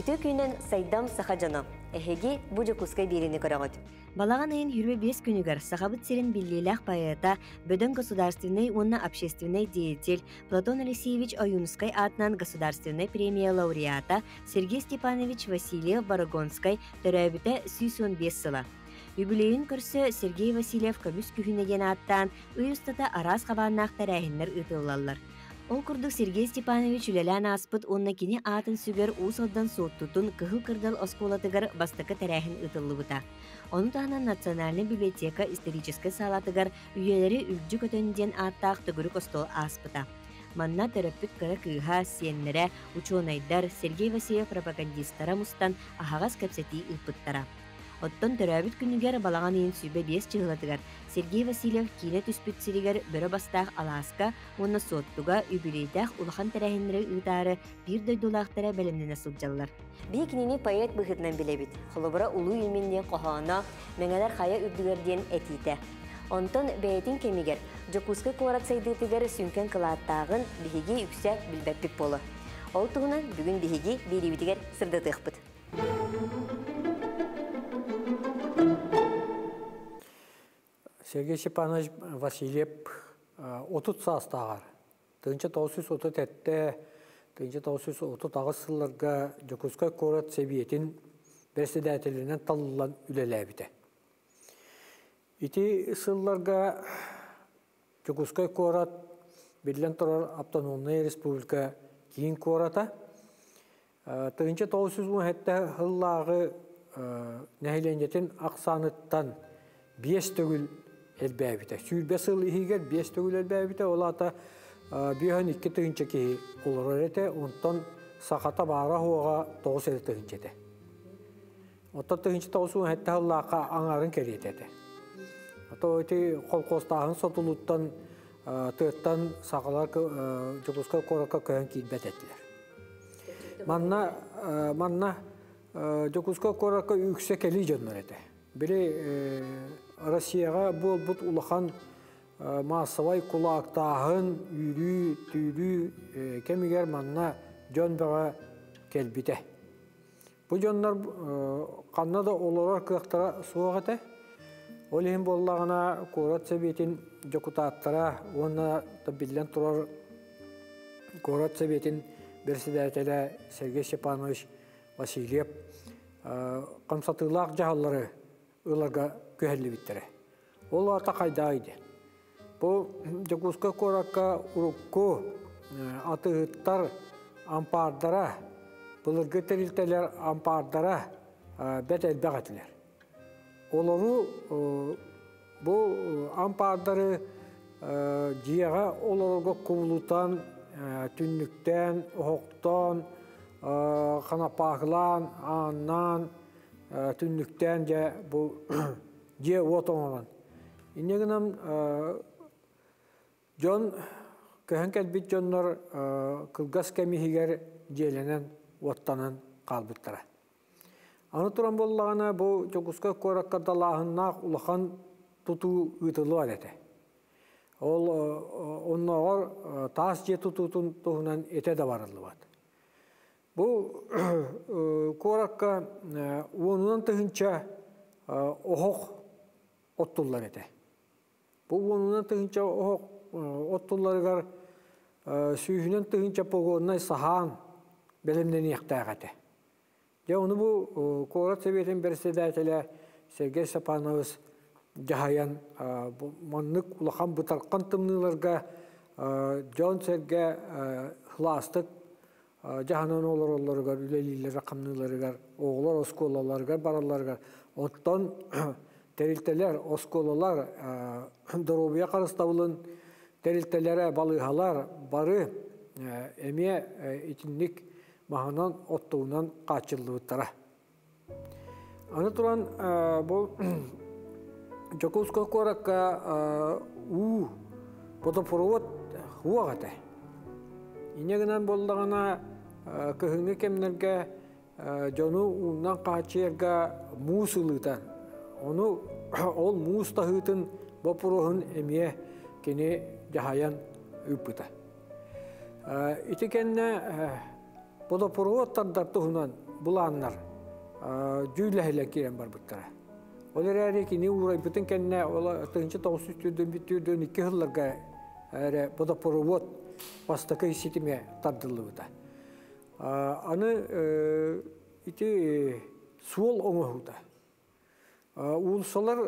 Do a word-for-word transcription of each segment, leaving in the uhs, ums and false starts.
Үтü күнен сайдам сахажаны. Эхеги бу жокускай биrini көрөгөт. Балаган айын хүрбе бес күнігер сахабыт серин биллилях поэта, бөдөн государственный, онна общественный деятель Платон Алексеевич Аюнский атынан государственной премия лауреата Сергей Степанович Васильев Барагонской төрөбүтэ сүйсөн бес сыла. Юбилейін көрсө Сергей Васильев көбүс күхүнеген аттан ыйыстата арас хабаннақтар әйінлер ұтылалар. Ол күрдік Сергей Степанович үлелән аспыт онна кини атын сүгер усалдан соттутун кыхыл кырдал осколатыгар бастықы тәрәхін ұтылы бұта. Оны тағынан Национальный библиотека исторической салатыгар үйелері үлджі көтөнден аттақ түгірік остол аспыта. Манна төрөппүт кыра кыыха сиеннере ученыйдар Сергей Васильев пропагандистара мустан ахагас кәпсети ыппыттара. Оттон төрөбүт күнүгер балаган ийин сүйбе бес чыгылатыгар Сергей Васильев кине түспүт сиригер бөрө бастаах Аласка, онна соттуга үбүлейтах улахан тәрәһиннәре ыытары бир дойдулаактара белемнене сылжаллар. Бейкинини поэт быхытынан билебит. Холобура улуу илминден кохаана, меңелер хая үрдүгерден этите. Онтон бәйтин кемигер, жокускай корат сайдытыгер сүнкен кылааттаагын биһиги үксә билбеппик болу. Ол тугунан бүгүн биһиги бирибитигер сырдытыхпыт. Сергей Степанович Васильев отут састағар. Тынчы тоғыз отут әтті, тынчы тоғыз отут ағыз сылларға Жокускай корат себиетін председателінен талылан үлеләбіті. Ити сылларға Жокускай корат Берлен тұрар автономная республика кейін кората. Тынчы тоғыз он әтті хыллағы нәйленетін ақсаныттан бес төгіл элбәбите. Сүйбе сыл ихигер бес төгіл элбәбите. Олата бүйін икки тыгынча кейі олар әреті. Онтан сақата бара хуаға тоғыз әрі тыгынчеті. Онтан тыгынча тоғыз он әтті хыллаққа аңарын керетеді. Ото өте қолқостағын сотылуттан тырттан сақалар Жокускай коракка көйін кейін бәтеттілер. Манна Жокускай коракка үксе келі жөнмөр әді. Бiri Россияға бұл бұт улахан массавай кулақтағын, үйрі, түйрі, кемігер манна жон баға келбіте. Бұл жонлар қаннада оларар қықтара суағыты. Ол ең болағына корат сәбетін жокутаттара, оны білден тұрар корат сәбетін председателі Сергей Степанович Васильев қамсатылақ жағалары ыларға көһәлі биттері. Ол ата қайдайды. Бұл Жокускай коракка урукку атығыттар ампардара, бұлырғы тәрілтелер ампардара бәт әлбәқ әтілер. Олару бұл ампардары жияға оларға құбылутан, түнніктен, ұхықтан, қанапағылан, аннан, түнніктен же бұл же от оңыран. Инегінім жон көһін кәлбет жонлар кылгас кәмихигер желенен оттанын қалбыттара. Аны тұран болағына бұл Жокускай коракка далағыннақ улахан тұту ұйтылу әлеті. Ол оннағыр тас же тұтутын тұғынан ете да барылы бады. Бұл коракка онынан тұхынша оғық оттулар еді. Бұл онынан тұхынша оғық оттуларығар сүйінен тұхынша погоннай сахан бәлімден еқтайға еді. Оны бұл корат себетін председателі Сергей Степанович жағаян маннық улахан бұтарқан тымныларға жон серге хластық Жаһанан олар оларыгар, үлелилер, рақамныларыгар, оғылар, осколаларыгар, бараларыгар. Оттан тәрілтелер, осколалар, дұробия қарыстауылын, тәрілтелері, балығалар, бары әме итінлік мағынан оттуынан қачылы бұттара. Аны тұран бұл Жокускай коракка у водопровод хуағаты. Инегінен болдағына көхіңі кемнерге жону ұннан қачерге мұс ұлытан. Ол мұс тағытын бапырығын әмие кене жағаян үппіті. Ити кәнне Бодопуруоттардар туһунан буланнар жүйләһелән кирен бар буттара. Олар әре кини урай бүтін кәнне ола тыгынчы тоғыз жүз түрдөн биттүрдөн икки хылларга әре бодопуруот бастакы ситиме тардылыбыта. Аны ити суол оңохута. Улсалар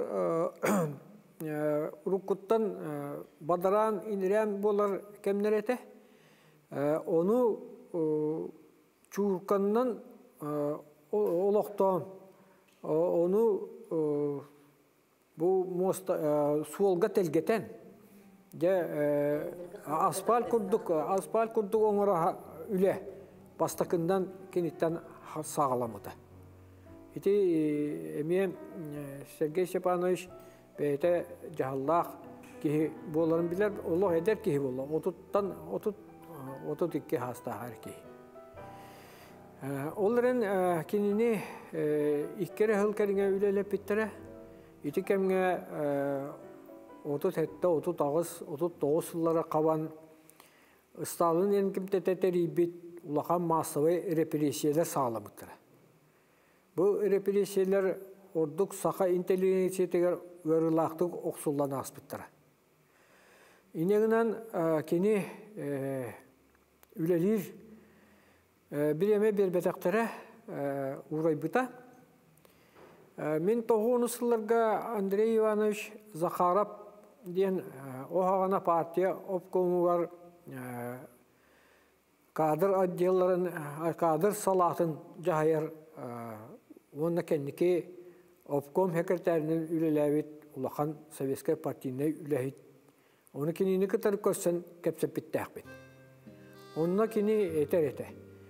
уруккуттан бадаран инрән болар кемнерете. Onu çurkandan olaktan onu bu mosta suolga telgeten de asfalt kurduk asfalt kurduk onlara üle bastakından kenitten sağlamadı. İti emiyem Sergey Stepanovich beyte cahallak ki boların bilir Allah eder ki bolla otuttan otut otut iki hasta herki. Onların kendini ilk kere hılkarına ülelep bittere. İtikemge otut hette, otut ağız, otut doğusullara kavan Stalin enkimte teteri bit ulağan masavı represiyeler sağlamıdır. Bu represiyeler orduk saha intelijensiyeteler verilaktık oksullan aspıttır. İneğinden keni ülelir bir eme bir betaktere uğrayıbıta. Min toğunuz yıllarga Andrei Ivanovich Zakharov diyen o hağına partiya opkomu var kadir addiyaların, kadir salatın cahayar onunla kendiki opkom sekreterinin ülelevit ulağan Sovyetskaya Partiyine ülehit. Onu kinini kıtarıp görsen kepse bitti akbet. Onunla kini eter ete.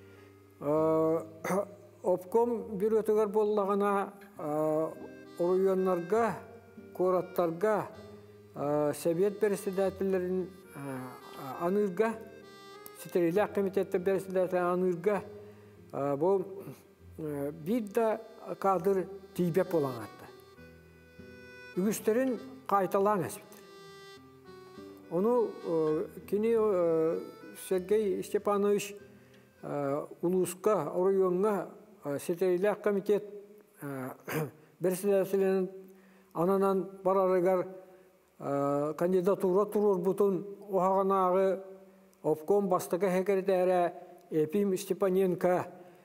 Opkom bir ötügar bollağına oruyonlarga, koratlarga, Sovyet presidentlerin anırga, Steriliyak Komiteti presidentlerin anırga bu bir de kadır tibep olan hatta. Ügüsterin kaytalan esbidir. Onu kini Sergey Stepanovich Uluska, Oruyonga, Steriliyak Komitet presidentlerin ananan bararıgar kandidatura turur butun o hağanağı Opkom bastaka sekreteri Epim Stepanenko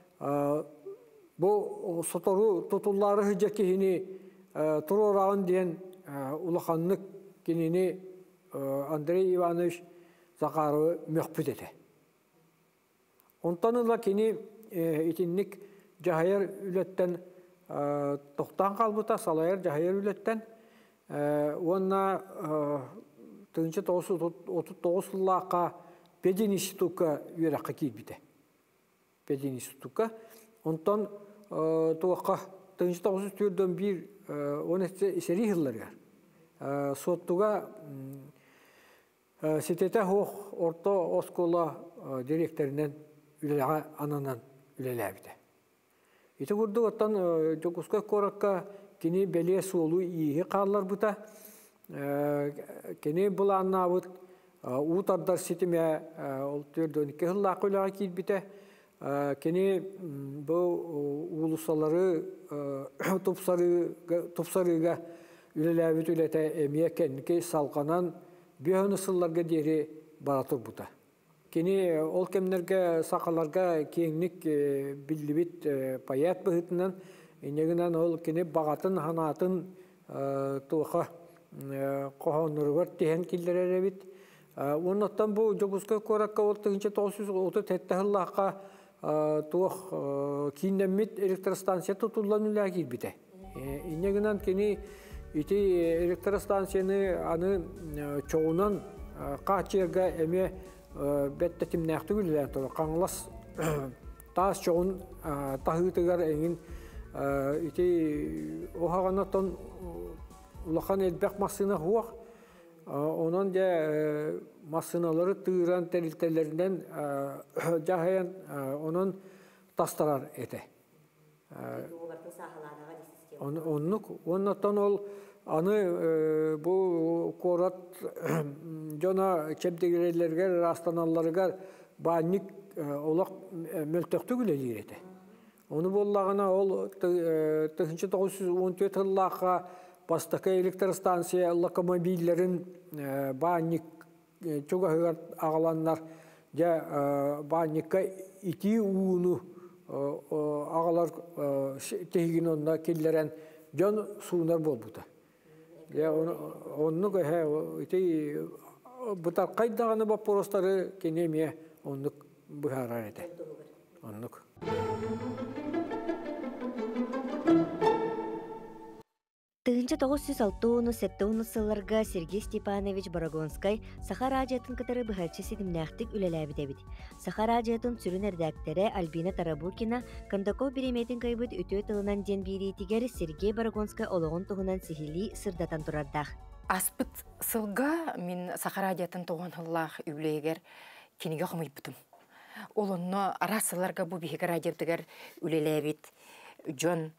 bu sotoru tutulları hıcakihini tururağın diyen ulağanlık kinini Andrei Ivanovich Zakharov'u mühbüt ede. Ontanıla kini itinlik cahayar ületten tohtan kalbıta salayar cahayar ületten ona tığınca otuz dokuz yıllaqa Pedin institutka yürekha kilbide. Pedin institutka. Ondan tuğaqa tığınca dokuz yüz türden bir onu seri yıllar var. Sottuğa sitete hoğ orta oskola direktöründen ülelega ananan ülelebide. İti kurdu otan Jokuska korakka kini beliye solu iyi qallar buta. Kini bulanna but Utardar sitime olturdun iki hılla kulağa kilbite. Kini bu ulusaları topsarıga ülelebit ülete emiye kendiki salqanan bir hınısıllarga deri baratır buta. Kini ol kemlerge saqalarga kenglik billibit payat bıhıtından ineginan ol kini bağatın hanatın tuğa qohonurgar tehen killere bit. Ondan bu Jokuska korakka ol tığınca dokuz yüz otuz yedi yıllaqa tuğa kinnemit elektrostansiya tutullanıla girbite. İneginan kini iti elektrostansiyani anı çoğunan qaçerga eme bette timnaqtı gülülen toru qanlas tas çoğun tahıtıgar engin iti oğağanatan ulaqan elbaq masına huaq onun da masınaları tığıran teriltelerinden cahayan onun tastarar ete. Onluk ondan ol anı bu korat jona çepdegilerlerge rastanallarga банник олақ мөлтөктү күле дирете. Оны боллағына ол тысяча тогуз жүз он төрт ыллаққа бастакы электростанция локомобильлерин банник чугахыгар ағаланнар жа банникка ити uuну ағалар тегин онна келлерен жон суунар болбута. Онны көһә ити бутар кайдаганы бапоростары кенемия оннук бухарар эте. Оннук. тысяча тогуз жүз алтыны сеттоуну сылларга Сергей Степанович Барагонскай Сахарадиятын кытары быхарчы сидимнәхтик үлеләбидебит. Сахарадиятын сүрін әрдәктері Альбина Тарабукина Кандаков биреметин кайбыт өтө тылынан ден бирейтигер Сергей Барагонскай олоғын туғынан сихили сырдатан турардах. Аспыт сылга мен Сахарадиятын туған хыллах үлегер кенеге қымайбытым. Олонно арасыларга бу бихиге радиотыгер үлеләбит. Жон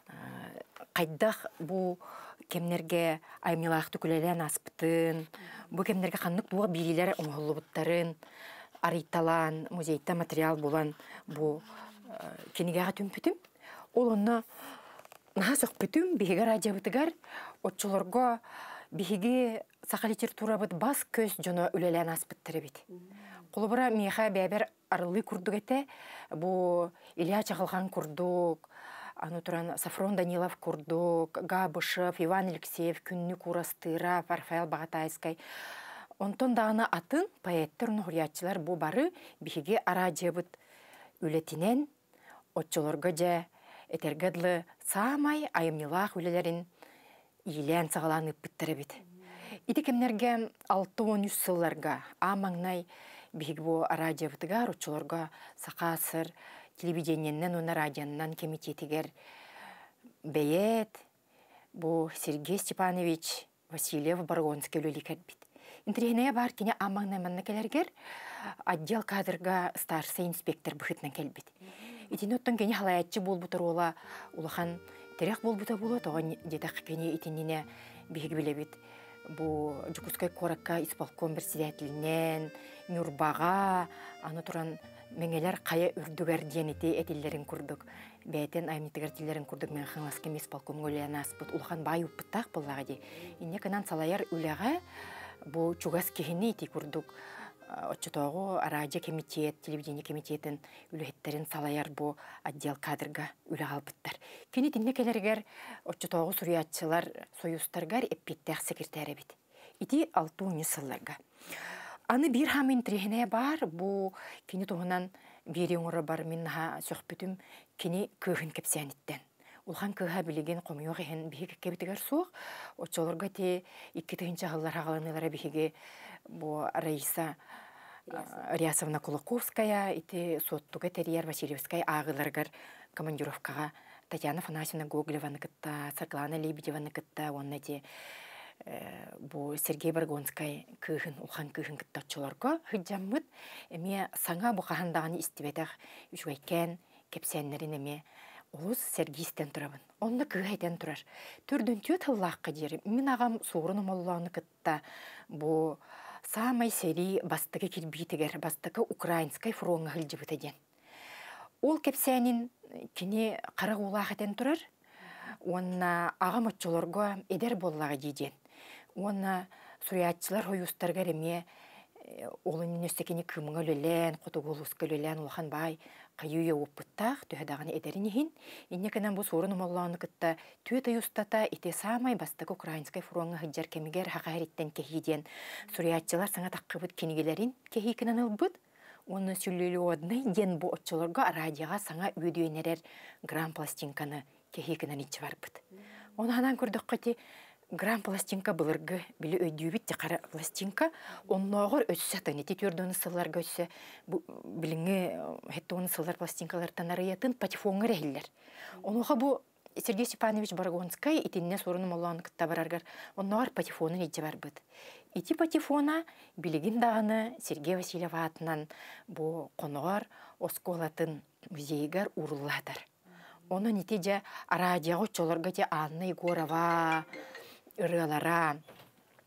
Қайдақ бұ кемнерге аймилақты күлелен аспытын, бұ кемнерге қаннық бұға билілері ұңғылы бұттарын, ариталан, музейта материал болан бұ кенегеға түмпітім. Ол оны наға соқ бүтім, бігеге радио бұтығар, отчыларға бігеге сақа литература бұд бас көз жоны үлелен аспыттыры бет. Қолыбыра меға бәбер арылы күрдік әті, бұ Илья Чағылған күрдік, Аны туран Сафрон Данилов курдук, Габышев, Иван Алексеев, Күннүк Урастыра, Рафаэл Багатайскай. Онтон дағына атын поэттер, нұғриятчылар бұ бары бігеге арадиябыт үлетінен, отчыларға жа этергедлі самай айымнилақ үлелерін илен сағаланып біттірі бит. Иді кемнерге алты он үш сылларға амаңнай бігеге бұ арадиябытыгар, отчыларға сақасыр, телевидениеннен, оны радионнан комитетігер бәйет, бұл Сергей Степанович Васильев Барагонский өлі кәдбет. Интерегенеге бар кене амаңнай манна келергер, отдел кадрға старший инспектор бұхытнан кәлбет. Итін оттан кене халаятчы бол бұтыр ола, улахан терек бол бұта болу, тоған детақ кене итініне бейгі білебет. Бұл Жукускай коракка исполком председателінен, Нюрбаға, аны тұран меңелер қая үрдігер денеті әтелерін күрдік. Бәйтен айметтігер телерін күрдік мен қаңласкен исполком өліяна аспыт. Улхан бай ұппыттақ болаға де. Инне кынан салайар үліға бұл чугас кехіне еті күрдік. Отчетоғы радио комитет, телевидение комитетін үліхеттерін салайар бұл отдел кадрға үлі қалбыттар. Кені тінне келергер отчетоғы сұриятчылар союстаргар эппеттәқ секретәрі бет. Ити алты он сылларға. Аны бір хамын трехіне бар, бұл кені туғынан бері оңыры бар миннаға сөқпітім кені көғін кепсияниттен. Улхан көға білеген қомиоқ ехен бігі кәбітігер соқ, отчоларға те екі түгінші ғылар ағаланылары бігі бұл Раиса Рясовна Кулаковская, ити соттуға Терьер Васильевская ағыларғар командировкаға Татьяна Фанасьевна Гоголеваны кітта, Саклана Лебедеваны кітта, онна те Бу Сергей Барагонскай кыхын улхан кыхын кыттачыларга хыджаммыт эме саңа бу кахандаганы истибетах үчүгайкен кепсеннерин эме улус Сергейстен турабын. Онны кыгайдан турар. Түрдүн төт хыллакка дери. Мен агам суурун молланы кытта бу самай сери бастыгы кирбитигер, бастыгы украинскай фронга хылжыбытаден. Ол кепсенин кини кара улахатен турар. Онна агам отчолорго эдер боллага диден. Онна суриятчылар хойустарга реме олын нөстекени кымыңа лөлен, қотуголуска лөлен улхан бай кайуя опыттақ түйадағаны эдеринихин. Иннекенен бұл сорын молланы кытта түйеті юстата ите самай бастық украинскай фуруаңа хыджар кемигер хақариттен кехиден. Суриятчылар саңа таққыбыт кенигелерин кехикінен ылбыт. Оны сүллелі одны ден бұл отчыларға радиоға саңа өйдуенерер грам пластинканы кехикінен ичі барбыт. Оны ханан көрдік қати грам пластинка былыргы білі өйдүйбіт те қара пластинка. Оннағыр өтсі тәнеті түрді сылларға өтсі біліңі хетті оны сыллар пластинкалардан арыятын патефонға рәхілер. Онуға бұл Сергей Степанович Барагонскай итинне сорыны молланы кытта бараргар. Оннағыр патефонын итчі барбыт. Ити патефона білігін дағыны Сергей Васильев атынан бұл қонығар осколатын музейгар урылладар. Оны нетеже радиоға чоларға те Анна Егорова, ырылара,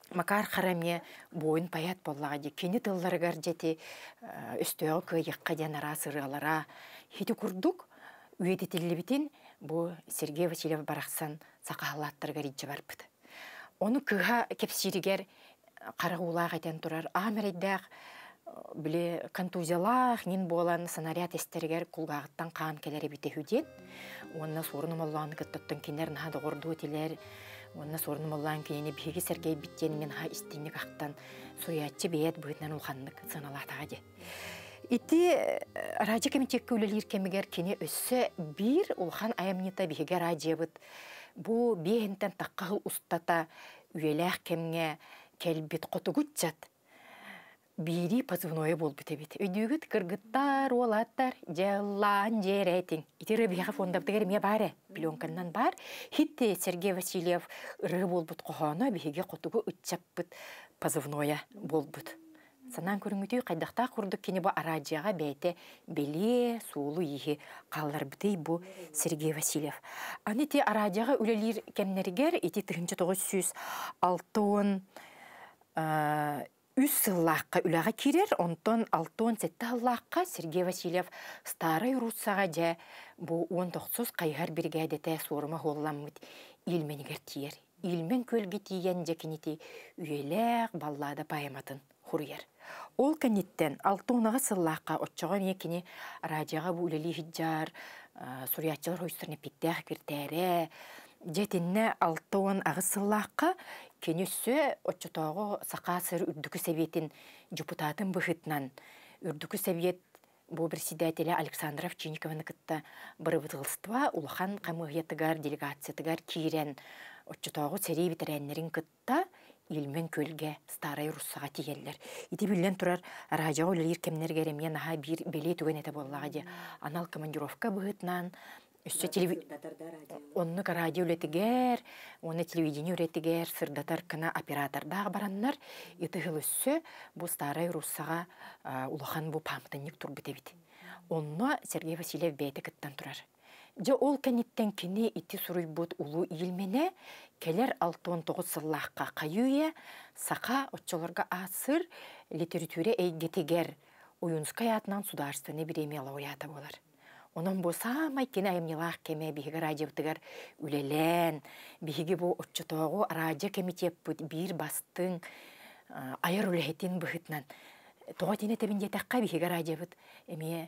Макар хараме бойын паят боллаға де, кені тылларығар жеті өстеуі күйеққа ден ара сырғалара. Хеті күрдік, үйеті тілі бұл Сергей Васильев барақсан сақалаттарға риджі бар бұд. Оны кыға кепсирігер қарағулақ айтан тұрар. Амерейдәқ біле контузиялақ нен болан санарият естерігер құлғағыттан қаан келері біте хүден. Онына сорыным Allah'ın кыттыптың кенер нағады ғорду өтелер. Онына сорыным Allah'ın кенені бігі Сергей біттен мен ха істейнік ақтан сұриятчы бейет бұғытнан ұлғанлық саналақтаға де. Ити радио комитетке өлелер кемегер кене өссі бір ұлған аямнета бігі радио бұд. Бұ бейінтен таққағыл ұстата үйеләқ кемге кәлбет қотығыт жат. Бири позывное бол бітебет. Өйдігіт кыргыттар, олаттар, жаллан жеретің. Ити рыбиға фондаптығыр ме бары, пленканнан бар. Хитте Сергей Васильев ры бол бұд қоғана біге қотығы үтчап бұд позывное бол бұд. Санан көріңгіті қайдақта құрдық кені бұл арадияға бәйті беле, суылу егі қалар бұдай бұл Сергей Васильев. Аны те арадияға өлелер кәмнергер, ити тұхынчы тоғыз жүз алтын үс сыллаққа үліға керер, онтон алтын сәтті аллаққа Сергей Васильев старай Руссаға жа бұл он тоғыз қайғар біргәдеті сорыма ғолламыд илменігер тиер. Илмен көлгі тиген жекенеті үйеләқ баллада пайыматын құрыер. Ол кәнеттен алтунаға сыллаққа отчоға мекені радияға бұл үлелі хиджар, суриятчылар ойыстырны питтәқ кіртәрі, жетінне алтуын ағы сыллаққа кенесі отчотоғы сақа сыр үрдікі сәбетін депутатын бұхытнан. Үрдікі сәбет бұл председателі Александров Чиникованы кітті бұры бұтығылыстыва ұлған қамығетігар, делегациятығар кейрен отчотоғы сәрей бітірәнлерін кітті илмен көлге старай Руссаға тигеллер. Ити білден тұрар радио өлелер кемнергер емен аға бір беле түген еті боллаға де. Анал командировка бұғытнан, үсті телевидение, онны радио өлетігер, оны телевидение өлетігер, сырдатар кына оператордағы бараннар, еті ғыл үсі бұл старай Руссаға ұлыған бұл памтынник тұр біте біті. Онны Сергей Васильев бәйті кіттан тұрар. Жа ол кәнеттен кені ити сұруй бұд ұлу илмене, келер алтын тоғыз сыллаққа қайуе, сақа отчаларға асыр литературе әйгетегер ойынскай атынан сударственный премия лауреаты болар. Онын бұл самай кені айымнелақ кеме бігі радиоптығар үлелен, бігі бұл отчатоғы радио комитет бұд бір бастың айыр үлехетін бұғытнан. Тоға тені тәбінде таққа бігі радио бұд, әме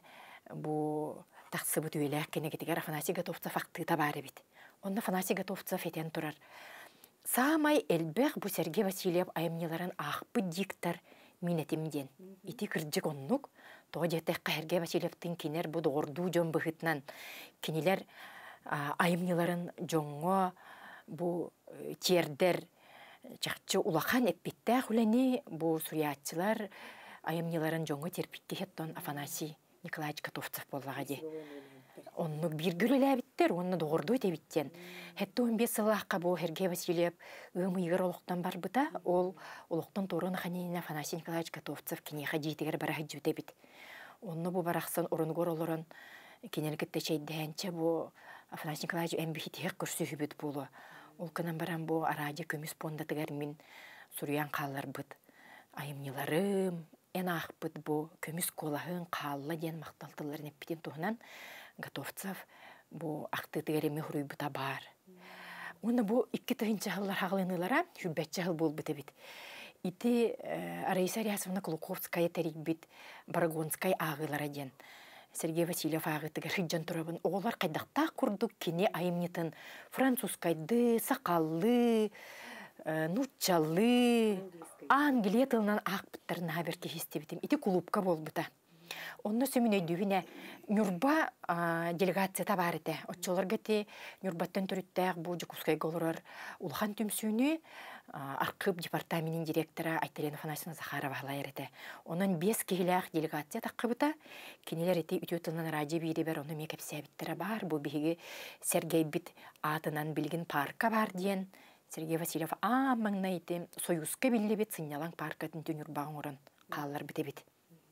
бұл тақсы бұд өйләк кенегетігер Афанасий Готовцев ақтыта бары бит. Онна Афанасий Готовцев етен тұрар. Самай әлбәқ бұл Сергей Васильев айымнеларын ақпы диктор минетімден. Ити кірджік оннук, тоға жетек Сергей Васильевтің кенер бұд орду жон бұғытнан. Кенелер айымнеларын жоңға бұл тердер чақчы улақан әппеттәқ үләне бұл суриятчылар айымнеларын жоңға терпетті хеттон Афанасий Николаевич Готовцев боллаға де. Онны бір гүлі әбіттер, онны доғырды өте біттен. Хәтті он бес сылаққа бұл Сергей Васильев ұмы егер олықтан бар бұта, ол олықтан торын қаненіне Афанасий Николаевич Готовцев кенеға дейтігер барағы жүте біт. Онны бұл барақсан ұрынгор олырын кенелгітті шейдәнче бұл Афанасий Николаевич әмбихетеғ көрсі хүбіт болу. Ол кынан баран бұл араде көміс пондатығар мен Суриян қалар бұд. Айымнеларым, ән ақпыт бұл көміс қолағын қалла ден мақталтыларын әппетен тұғынан Готовцев бұл ақтытығар әме ғұрый бұта бар. Оны бұл икі тұғынча ғылар ғылынылара хүббәтчі ғыл бол бұта бит. Ити Раиса Рясовна Клуковская тәрік бит Барагонскай ағылара ден. Сергей Васильев ағытығар хыджан тұрабын. Оғылар қайдақта құрдық кене айымнетін французскайды, сақаллы, нучалы, Англия тылынан ақпыттарын хаберке хестебетім. Ити клубка бол бұта. Онны сөмін өйдігіне Нюрба делегацията бар еті. Отчоларға те Нюрбаттан түріттәқ бұл Жукускай голырар Улхан түмсүйіні арқып департаментінің директоры Айталена Афанасьевна Захарова ғалайыр еті. Онын бес кейләқ делегация таққыбыта. Кенелер еті үті өтілінен радио бейді бер, оны мекеп сәбіттері бар. Бұл бейгі Сергей бит атынан білген парка бар дейін. Сергей Васильев амаңна еті Союзка білі бет сынялан паркатын түнірбағын ұрын қалалар біте бет.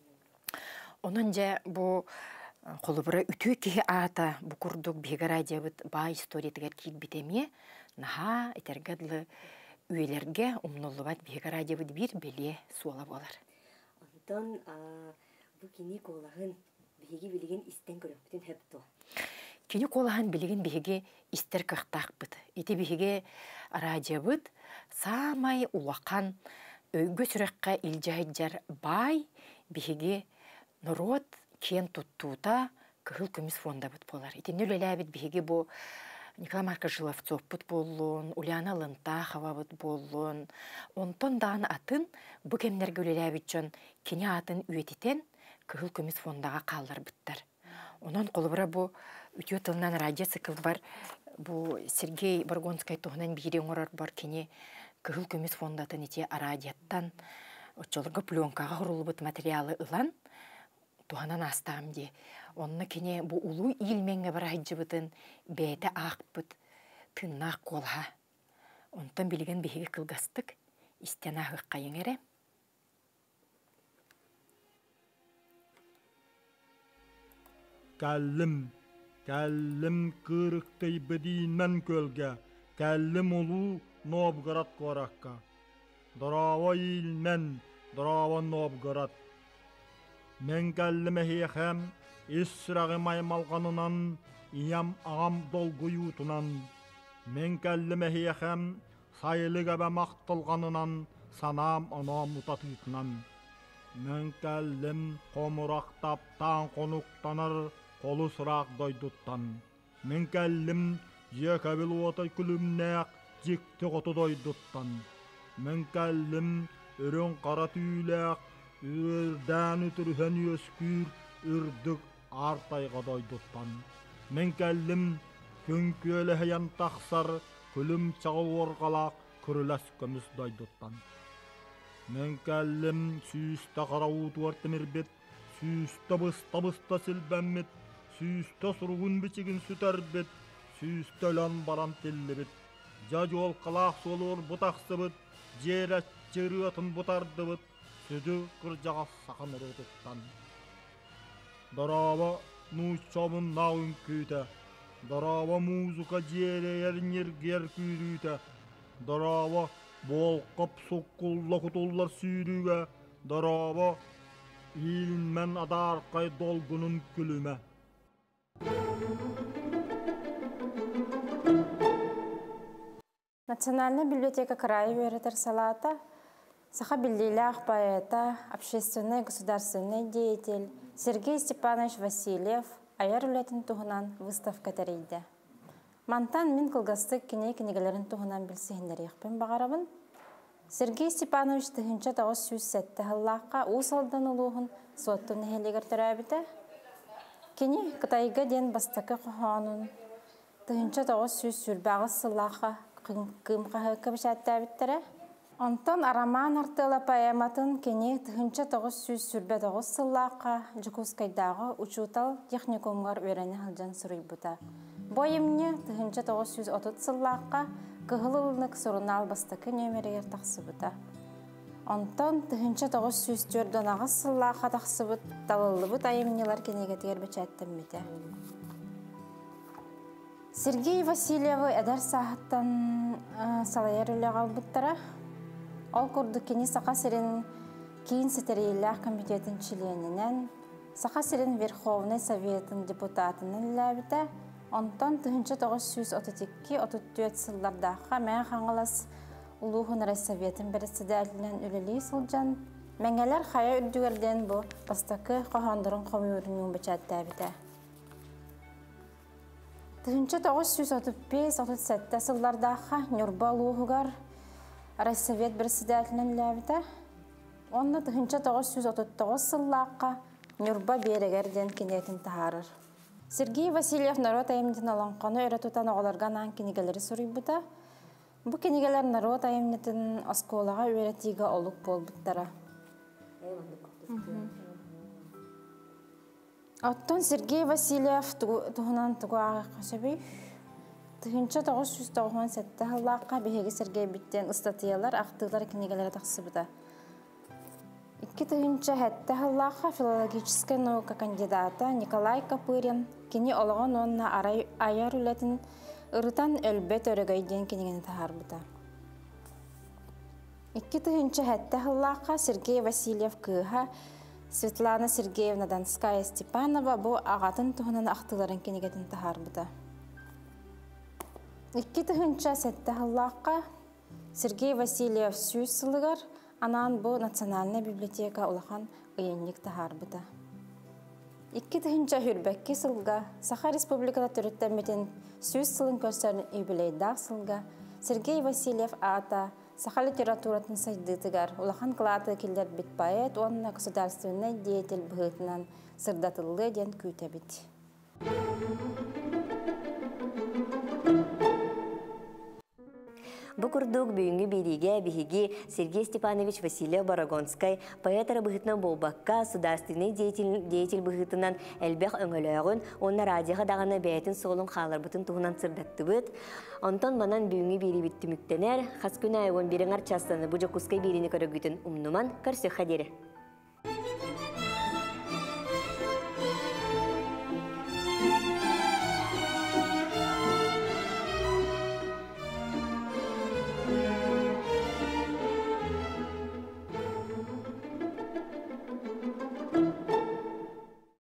Онын жа бұл қолыбыра үті кеге ата бұл күрдік бейгі радио бит ба историятығар кейт бітеме наға етергәділі үелерге умноллубат биһиге радиобыт бир беле суола болар. Онтон бу кини колаһын биһиги билеген истен көрөпүтүн хепто. Кини колаһын билеген биһиге истер кыхтаакпыт. Ити биһиге радиобыт самай улақан өйгө сүрөккө илжайжар бай биһиге народ кен туттуута кыһыл көмүс фондабыт болар. Ити нөлеләбит биһиге бу Николай Маркович Жиловцов бут боллун, Ульяна Лынтахова бут боллун. Онтон даан атын бу кемнерге үлеләбит жон кини атын үетитен кыһыл көмүс фондага каллар буттар. Онон колубура бу үтүө тылынан радио цикл бар. Бу Сергей Баргонскай туһунан бирен орор бар кини кыһыл көмүс фондатын ити радиоттан очолорго пленкага хурулбут материалы ылан туһанан астаам ди. Онна кини бу улуу илменге барайжыбытын бәйті ақпыт тыннақ қолға. Онтан билген биһиге кылгастык истен ағық қайын әрі. Кәлім, кәлім кырықтай бідейінмен көлге, кәлім улу Новгород қораққа. Дырава илмен, дырава Новгород. Мен кәлім әхем, Исрағы маймалғанынан, иям ағам долгуютынан. Мен кәлім әхем, сайылық әбә мақтылғанынан, санам анам ұтатытынан. Мен кәлім қомырақтап таң қонуқтаныр, қолы сұрақ дойдуттан. Мен кәлім жекәбіл отай күлімнәк, жекті қоты дойдуттан. Мен кәлім үрін қара түйіләк, үрдән үтірген өскүр, үрдік артайға дойдуттан. Мен кәлім күнкөлі хаян тақсар, күлім чағыл орғалақ, күріләс көміс дойдуттан. Мен кәлім сүйісті қарауыт уартымербет, сүйісті бұста-бұста сілбәммет, сүйісті сұрғын бічігін сүтәрбет, сүйісті өлан баран теллебет. Жа жол қалақ солуыр бұтақсыбыт, жерәт жері атын бұтардыбыт, сөді қыржаға сақын ұрытыттан. Дарава нуччабын науын күйті, дарава музыка жерейер нергер күйрүйті, дарава болқып соққулла құтуллар сүйріге, дарава илмен адарқай долгунун күліме. Национальная библиотека края Веретер Салата, Саха-Биллилях, поэта, общественный государственный деятель Сергей Степанович Васильев аяр үлетін туғынан выставка тәрейді. Мантан мен кылгастык кене кенегелерін туғынан білсігіндер еқпен бағарабын. Сергей Степанович тұхынша тағыз сүйіз сәтті ғыллаққа ұсалдан ұлуғын суаттың нәхелегер түрәбіті. Кене Қытайға ден бастықы қоғанын тұхынша тағыз сүйіз сүрбағы сыллаққа кымқағы көбішәтті әбіттірі. Онтон араман артыла поэматын кене тұхынша тоғыз сүйіз сүрбе тоғыз сыллаққа Жукускайдағы учутал техникумғар өрәне ғылжан сұрый бұта. Бойымне тұхынша тоғыз сүйіз отыз сыллаққа кығылылынық сұрынал бастықы нөмерегер тақсы бұта. Онтон тұхынша тоғыз сүйіз түрден ағыз сыллаққа тақсы бұт, талылы бұт айымнелар кенеге тегер бәчәттім біте. Сергей Васильевы әдәр сағаттан салайар үлі қалбыттара. Ол күрді кені Сақа Сирин кейін сетерейлер комитетін членінен, Сақа Сирин Верховный Советін депутатының ләбіті, онтан тұхынша тоғыз жүз отыз екі отыз төрт сыллардаққа мәң қаңылас Улуғын Райсоветін бірістідәлінен үлілі сылжан, мәңелер қая үрдігерден бұл бастақы қоғандырын қомүйірінің бәчәтті әбіті. тұхынша тоғыз жүз отыз бес отыз жеті сыллардаққа Нюрба Улуғығар Райсовет бірістідәлінен ләбіті, онны тұхынша тоғыз жүз отыз тоғыз сыллаққа Нюрба берегерден кенетін тағарыр. Сергей Васильев народ айымнетін аланқаны өрі тұтан оғыларған аң кенегелері сұрый бұта. Бұл кенегелер народ айымнетін асколаға өретігі олық бол бұттара. Оттон Сергей Васильев тұғынан тұғағы қосабей. Тұхынша тоғыз жүз тоқсан жеті ғыллаққа бейгі Сергей біттен ұстатиялар ақтығылар кенегелері тақсы бұта. Икки тұхынша хәтті ғыллаққа филологическая наука кандидата Николай Капырин кені олығын онына аяр үлетін ұрытан өлбет өрігайден кенегені тағар бұта. Икки тыһынча хәтtä хыллааққа Сергей Васильев кыыһа Светлана Сергеевна Донская Степанова бу ағатын туһунан ақтыларын кенегетін тахарбыта. Икки тыһынча сәтtä хыллааққа Сергей Васильев сүүс сылыгар анан бу Национальная библиотека улахан ыйынник тахарбыта. Икки тыһынча хүрбәкки сылга Саха Республикада төрөттәммитин сүүс сылын көстөрүн юбилейдақ сылга Сергей Васильев ата Саха литературатын сайдытыгар улахан клаты келдер бит поэт, онна государственный деятель быһытынан сырдатылы ден күтәбит. Бу курдук бүгүнгү бириге биһиги Сергей Степанович Васильев Барагонскай поэтара быһытынан болбакка государственный деятель деятель быһытынан элбэх өңөлөөгүн онна радиоға даганы бәйтин соолун хааларбытын туһунан сырдаттыбыт. Онтон манан бүгүнгү бири биттүмүктенер хас күнай он бириңар частаны бу жокускай бирини көрөгүтүн умнуман көрсөк хадери.